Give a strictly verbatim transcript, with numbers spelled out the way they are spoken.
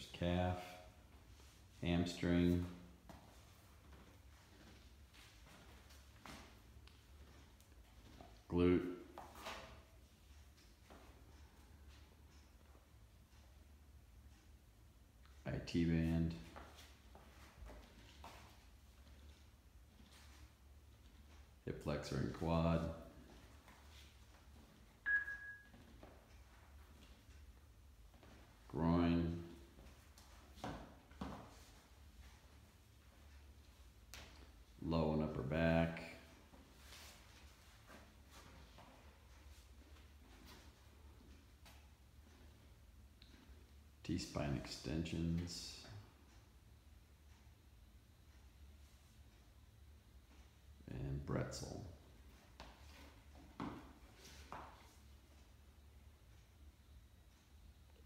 There's calf, hamstring, glute, I T band, hip flexor and quad, groin, low and upper back, T-spine extensions, and Bretzel.